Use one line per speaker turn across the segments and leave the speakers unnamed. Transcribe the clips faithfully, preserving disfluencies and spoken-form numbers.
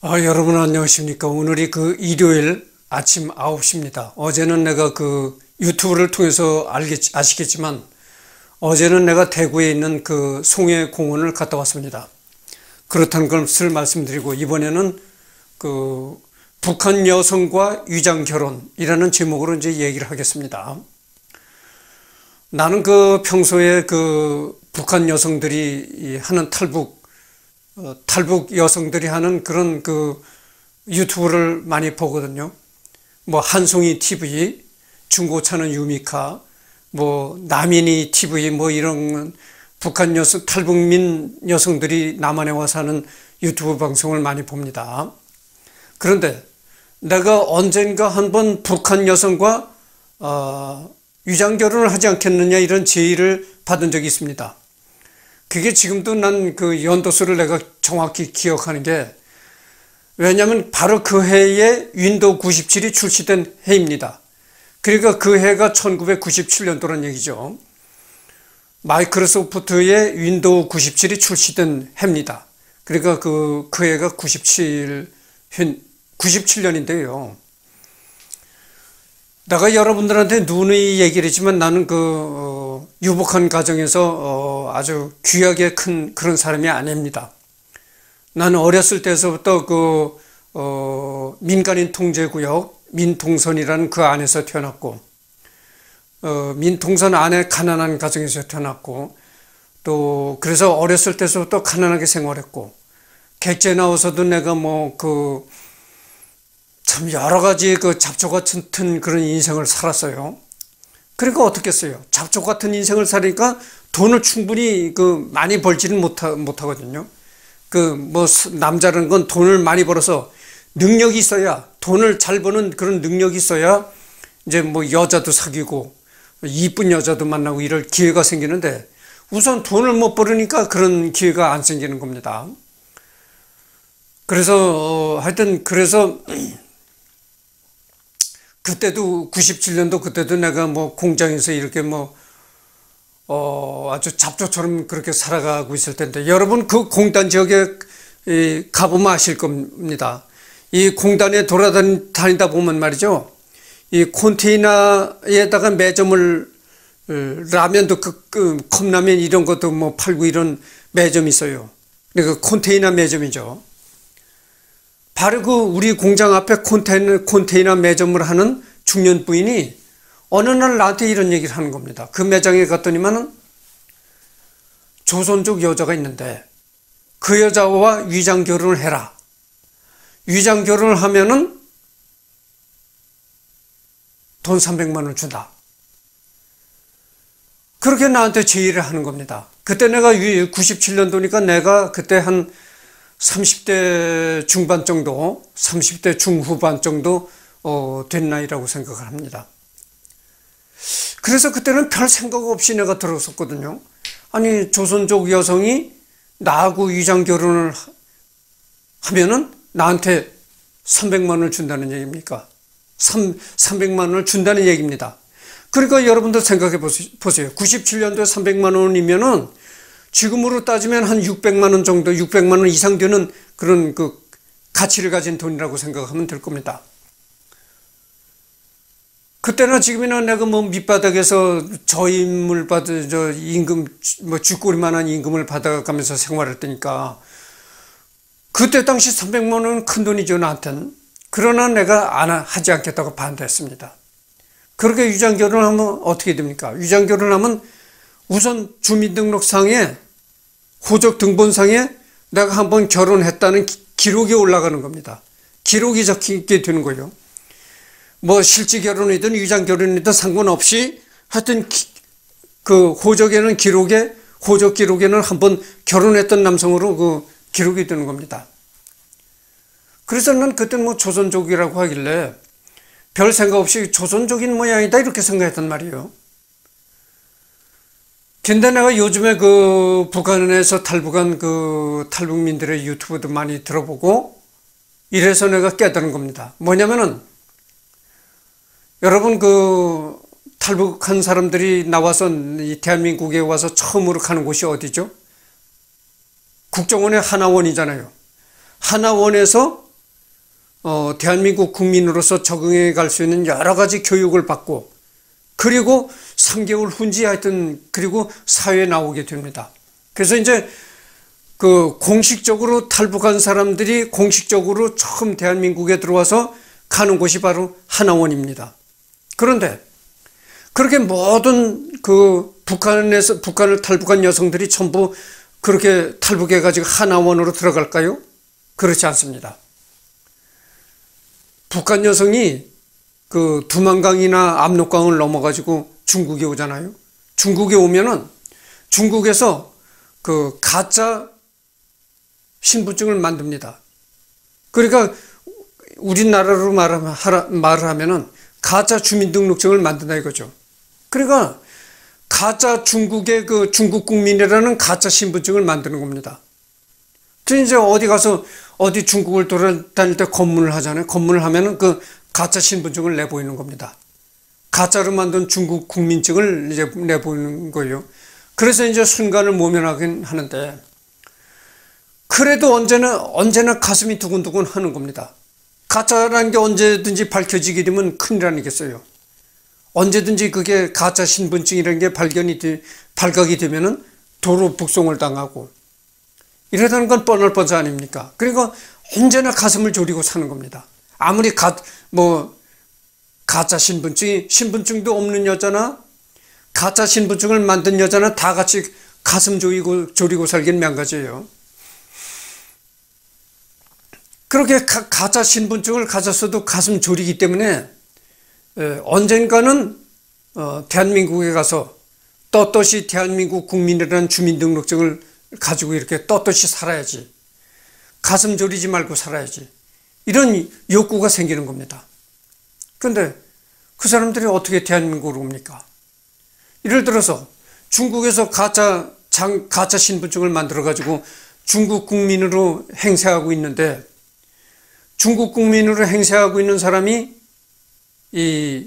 아, 여러분 안녕하십니까. 오늘이 그 일요일 아침 아홉 시입니다. 어제는 내가 그 유튜브를 통해서 알겠, 아시겠지만 어제는 내가 대구에 있는 그 송해공원을 갔다 왔습니다. 그렇다는 것을 말씀드리고 이번에는 그 북한 여성과 위장결혼이라는 제목으로 이제 얘기를 하겠습니다. 나는 그 평소에 그 북한 여성들이 하는 탈북 어, 탈북 여성들이 하는 그런 그 유튜브를 많이 보거든요. 뭐 한송이 티비, 중고차는 유미카, 뭐 나민이 티비 뭐 이런 북한 여성 탈북민 여성들이 남한에 와서 하는 유튜브 방송을 많이 봅니다. 그런데 내가 언젠가 한번 북한 여성과 어, 위장결혼을 하지 않겠느냐 이런 제의를 받은 적이 있습니다. 그게 지금도 난 그 연도수를 내가 정확히 기억하는 게, 왜냐하면 바로 그 해에 윈도우 구십칠이 출시된 해입니다. 그러니까 그 해가 천구백구십칠 년도란 얘기죠. 마이크로소프트의 윈도우 구십칠이 출시된 해입니다. 그러니까 그, 그 해가 구십칠, 구십칠 년인데요. 내가 여러분들한테 누누이 얘기를 했지만 나는 그 어, 유복한 가정에서 어, 아주 귀하게 큰 그런 사람이 아닙니다. 나는 어렸을 때서부터 그 어, 민간인 통제구역 민통선이라는 그 안에서 태어났고, 어, 민통선 안에 가난한 가정에서 태어났고, 또 그래서 어렸을 때서부터 가난하게 생활했고, 객지에 나와서도 내가 뭐그 참 여러 가지 그 잡초 같은 그런 인생을 살았어요. 그러니까 어떻겠어요? 잡초 같은 인생을 살으니까 돈을 충분히 그 많이 벌지는 못하, 못하거든요. 그 뭐 남자라는 건 돈을 많이 벌어서 능력이 있어야, 돈을 잘 버는 그런 능력이 있어야 이제 뭐 여자도 사귀고 이쁜 여자도 만나고 이럴 기회가 생기는데, 우선 돈을 못 벌으니까 그런 기회가 안 생기는 겁니다. 그래서 어, 하여튼 그래서 그때도 구십칠 년도 그때도 내가 뭐 공장에서 이렇게 뭐 어 아주 잡초처럼 그렇게 살아가고 있을 텐데, 여러분 그 공단 지역에 이 가보면 아실 겁니다. 이 공단에 돌아다니다 보면 말이죠, 이 컨테이너에다가 매점을, 라면도 그, 그 컵라면 이런 것도 뭐 팔고 이런 매점이 있어요. 그러니까 컨테이너 매점이죠. 바로 그 우리 공장 앞에 컨테이너, 컨테이너 매점을 하는 중년 부인이 어느 날 나한테 이런 얘기를 하는 겁니다. 그 매장에 갔더니만은 조선족 여자가 있는데 그 여자와 위장 결혼을 해라. 위장 결혼을 하면은 돈 삼백만 원 준다. 그렇게 나한테 제의를 하는 겁니다. 그때 내가 구십칠 년도니까 내가 그때 한 삼십 대 중반 정도, 삼십 대 중후반 정도 어, 된 나이라고 생각을 합니다. 그래서 그때는 별 생각 없이 내가 들었었거든요. 아니, 조선족 여성이 나하고 위장 결혼을 하면은 나한테 삼백만 원을 준다는 얘기입니까? 삼백만 원을 준다는 얘기입니다. 그러니까 여러분들 생각해 보세요. 구십칠 년도에 삼백만 원이면은 지금으로 따지면 한 육백만 원 정도, 육백만 원 이상 되는 그런 그 가치를 가진 돈이라고 생각하면 될 겁니다. 그때나 지금이나 내가 뭐 밑바닥에서 저임을 받은, 저 임금, 뭐 쥐꼬리만한 임금을 받아가면서 생활할 때니까 그때 당시 삼백만 원은 큰 돈이죠, 나한테는. 그러나 내가 안 하지 않겠다고 반대했습니다. 그렇게 위장 결혼을 하면 어떻게 됩니까? 위장 결혼을 하면 우선 주민등록상에, 호적 등본상에 내가 한번 결혼했다는 기록이 올라가는 겁니다. 기록이 적히게 되는 거예요. 뭐 실제 결혼이든 위장 결혼이든 상관없이 하여튼 기, 그 호적에는 기록에, 호적 기록에는 한번 결혼했던 남성으로 그 기록이 되는 겁니다. 그래서 난 그때는 뭐 조선족이라고 하길래 별 생각 없이 조선족인 모양이다 이렇게 생각했단 말이에요. 근데 내가 요즘에 그 북한에서 탈북한 그 탈북민들의 유튜브도 많이 들어보고 이래서 내가 깨달은 겁니다. 뭐냐면은 여러분 그 탈북한 사람들이 나와서 이 대한민국에 와서 처음으로 가는 곳이 어디죠? 국정원의 하나원이잖아요. 하나원에서 어, 대한민국 국민으로서 적응해 갈 수 있는 여러 가지 교육을 받고 그리고 삼 개월 훈지 하여튼 그리고 사회에 나오게 됩니다. 그래서 이제 그 공식적으로 탈북한 사람들이 공식적으로 처음 대한민국에 들어와서 가는 곳이 바로 하나원입니다. 그런데 그렇게 모든 그 북한에서 북한을 탈북한 여성들이 전부 그렇게 탈북해 가지고 하나원으로 들어갈까요? 그렇지 않습니다. 북한 여성이 그 두만강이나 압록강을 넘어가지고 중국에 오잖아요. 중국에 오면은 중국에서 그 가짜 신분증을 만듭니다. 그러니까 우리나라로 말을 하면은 가짜 주민등록증을 만든다 이거죠. 그러니까 가짜 중국의 그 중국 국민이라는 가짜 신분증을 만드는 겁니다. 그래서 이제 어디 가서 어디 중국을 돌아다닐 때 검문을 하잖아요. 검문을 하면은 그 가짜 신분증을 내보이는 겁니다. 가짜로 만든 중국 국민증을 이제 내보이는 거예요. 그래서 이제 순간을 모면하긴 하는데 그래도 언제나 언제나 가슴이 두근두근 하는 겁니다. 가짜라는 게 언제든지 밝혀지게 되면 큰일 아니겠어요. 언제든지 그게 가짜 신분증이라는 게 발견이 되, 발각이 되면은 도로 북송을 당하고 이러다는 건 뻔할 뻔사 아닙니까? 그리고 언제나 가슴을 졸이고 사는 겁니다. 아무리 가, 뭐 가짜 신분증이 신분증도 없는 여자나 가짜 신분증을 만든 여자나 다 같이 가슴 졸이고 졸이고 살긴 명가지예요. 그렇게 가, 가짜 신분증을 가졌어도 가슴 졸이기 때문에 에, 언젠가는 어, 대한민국에 가서 떳떳이 대한민국 국민이라는 주민등록증을 가지고 이렇게 떳떳이 살아야지. 가슴 졸이지 말고 살아야지. 이런 욕구가 생기는 겁니다. 그런데 그 사람들이 어떻게 대한민국으로 옵니까? 예를 들어서 중국에서 가짜, 장, 가짜 신분증을 만들어가지고 중국 국민으로 행세하고 있는데 중국 국민으로 행세하고 있는 사람이 이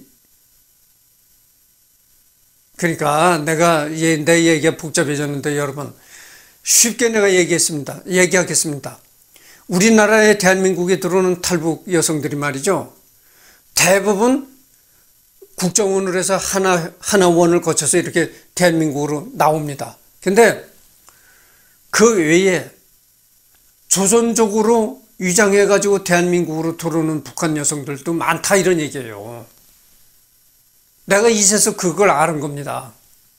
그러니까 내가 내 얘기가 복잡해졌는데 여러분 쉽게 내가 얘기했습니다. 얘기하겠습니다. 우리나라에 대한민국에 들어오는 탈북 여성들이 말이죠. 대부분 국정원을 해서 하나, 하나원을 거쳐서 이렇게 대한민국으로 나옵니다. 근데 그 외에 조선족으로 위장해가지고 대한민국으로 들어오는 북한 여성들도 많다 이런 얘기예요. 내가 이제서 그걸 아는 겁니다.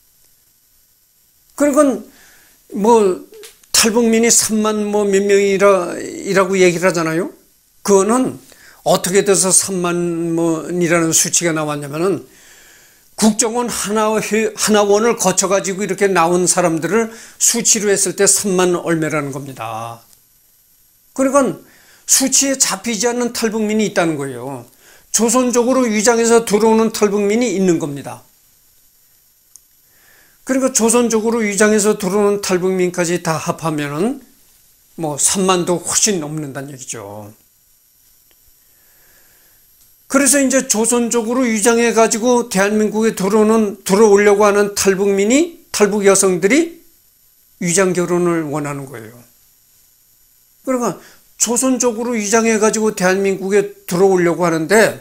그러니까 뭐 탈북민이 삼만 뭐 몇 명이라고 얘기를 하잖아요. 그거는 어떻게 돼서 삼만 뭐이라는 수치가 나왔냐면은 국정원 하나, 하나원을 거쳐가지고 이렇게 나온 사람들을 수치로 했을 때 삼만 얼마라는 겁니다. 그러니까 수치에 잡히지 않는 탈북민이 있다는 거예요. 조선족으로 위장해서 들어오는 탈북민이 있는 겁니다. 그러니까 조선족으로 위장해서 들어오는 탈북민까지 다 합하면은 뭐 삼만도 훨씬 넘는다는 얘기죠. 그래서 이제 조선족으로 위장해 가지고 대한민국에 들어오는 들어오려고 하는 탈북민이 탈북 여성들이 위장 결혼을 원하는 거예요. 그러니까 조선족으로 위장해 가지고 대한민국에 들어오려고 하는데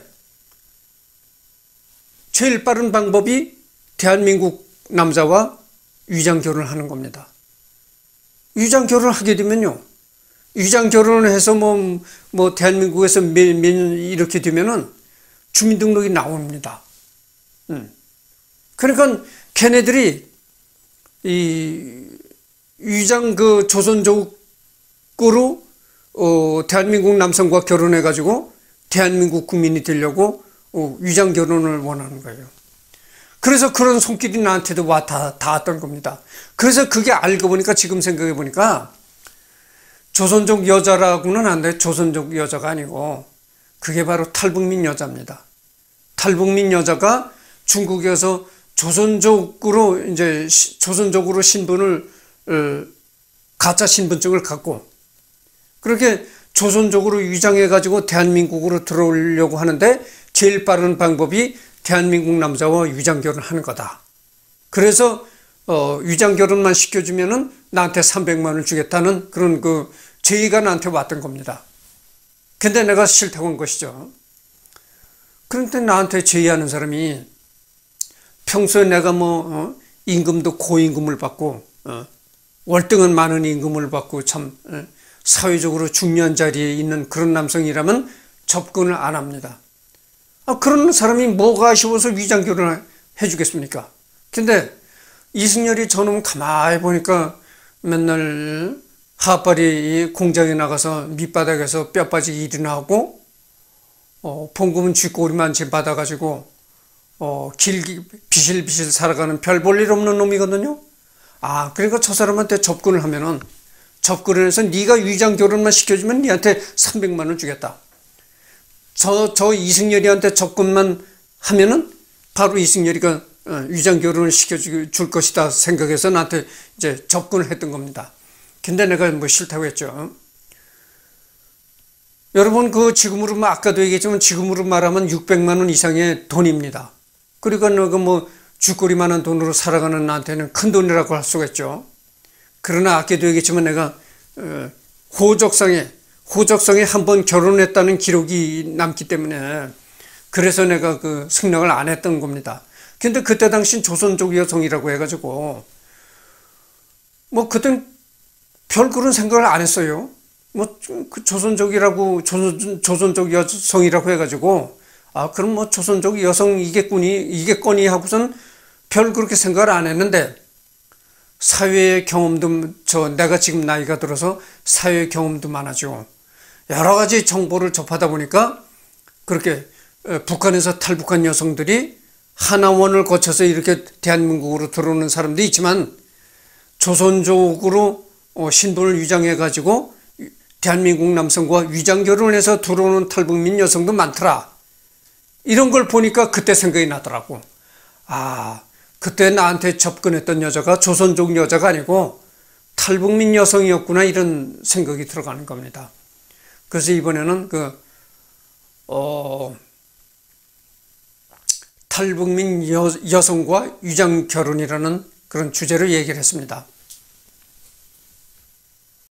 제일 빠른 방법이 대한민국 남자와 위장 결혼을 하는 겁니다. 위장 결혼을 하게 되면요. 위장 결혼을 해서 뭐, 뭐, 대한민국에서 몇, 몇 년 이렇게 되면은 주민등록이 나옵니다. 음. 그러니까 걔네들이 이 위장 그 조선족으로 어, 대한민국 남성과 결혼해가지고 대한민국 국민이 되려고 어, 위장 결혼을 원하는 거예요. 그래서 그런 손길이 나한테도 와 다, 닿았던 겁니다. 그래서 그게 알고 보니까 지금 생각해 보니까 조선족 여자라고는 안 돼. 조선족 여자가 아니고 그게 바로 탈북민 여자입니다. 탈북민 여자가 중국에서 조선족으로 이제 조선족으로 신분을 어, 가짜 신분증을 갖고 그렇게 조선족으로 위장해 가지고 대한민국으로 들어오려고 하는데 제일 빠른 방법이 대한민국 남자와 위장 결혼하는 거다. 그래서 어, 위장 결혼만 시켜주면은 나한테 삼백만 원을 주겠다는 그런 그 제의가 나한테 왔던 겁니다. 근데 내가 싫다고 한 것이죠. 그런데 나한테 제의하는 사람이 평소에 내가 뭐 어, 임금도 고임금을 받고 어, 월등한 많은 임금을 받고 참 어, 사회적으로 중요한 자리에 있는 그런 남성이라면 접근을 안 합니다. 아, 그런 사람이 뭐가 아쉬워서 위장 결혼을 해주겠습니까? 근데 이승열이 저놈 가만히 보니까 맨날 하빨이 공장에 나가서 밑바닥에서 뼈 빠지기 일이나 하고 어, 봉급은 쥐꼬리만 집 받아가지고 어, 길 비실비실 살아가는 별 볼 일 없는 놈이거든요. 아, 그러니까 저 사람한테 접근을 하면은 접근을 해서 네가 위장 결혼만 시켜주면 네한테 삼백만 원 주겠다. 저, 저 이승열이한테 접근만 하면은 바로 이승열이가 위장 결혼을 시켜줄 것이다 생각해서 나한테 이제 접근을 했던 겁니다. 근데 내가 뭐 싫다고 했죠. 여러분, 그 지금으로, 아까도 얘기했지만 지금으로 말하면 육백만 원 이상의 돈입니다. 그러니까 너가 뭐 쥐꼬리만한 돈으로 살아가는 나한테는 큰 돈이라고 할 수가 있죠. 그러나 아까도 얘기했지만 내가 호적상에 호적상에 한 번 결혼했다는 기록이 남기 때문에 그래서 내가 그 승낙을 안 했던 겁니다. 근데 그때 당시 조선족 여성이라고 해가지고 뭐 그땐 별 그런 생각을 안 했어요. 뭐 그 조선족이라고 조선, 조선족 여성이라고 해가지고 아 그럼 뭐 조선족 여성이겠구니 이겠거니 하고선 별 그렇게 생각을 안 했는데 사회의 경험도 저 내가 지금 나이가 들어서 사회 경험도 많아지고 여러 가지 정보를 접하다 보니까 그렇게 북한에서 탈북한 여성들이 하나원을 거쳐서 이렇게 대한민국으로 들어오는 사람도 있지만 조선족으로 신분을 위장해 가지고 대한민국 남성과 위장 결혼을 해서 들어오는 탈북민 여성도 많더라. 이런 걸 보니까 그때 생각이 나더라고. 아, 그때 나한테 접근했던 여자가 조선족 여자가 아니고 탈북민 여성이었구나 이런 생각이 들어가는 겁니다. 그래서 이번에는 그 어, 탈북민 여, 여성과 위장 결혼이라는 그런 주제로 얘기를 했습니다.